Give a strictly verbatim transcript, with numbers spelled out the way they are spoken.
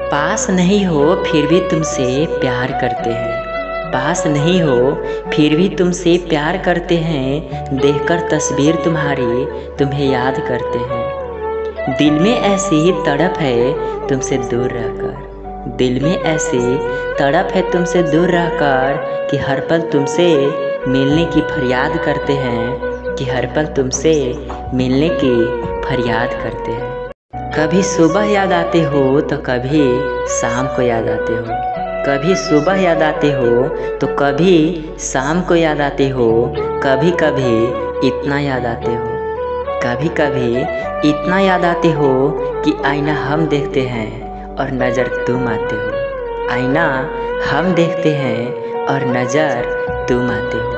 पास नहीं हो फिर भी तुमसे प्यार करते हैं, पास नहीं हो फिर भी तुमसे प्यार करते हैं। देखकर तस्वीर तुम्हारी तुम्हें याद करते हैं। दिल में ऐसी तड़प है तुमसे दूर रहकर, दिल में ऐसी तड़प है तुमसे दूर रहकर कि हर पल तुमसे मिलने की फरियाद करते हैं, कि हर पल तुमसे मिलने की फरियाद करते हैं। कभी सुबह याद आते हो तो कभी शाम को याद आते हो, कभी सुबह याद आते हो तो कभी शाम को याद आते हो। कभी कभी इतना याद आते हो, कभी कभी इतना याद आते हो कि आईना हम देखते हैं और नज़र तुम आते हो। आईना हम देखते हैं और नज़र तुम आते हो।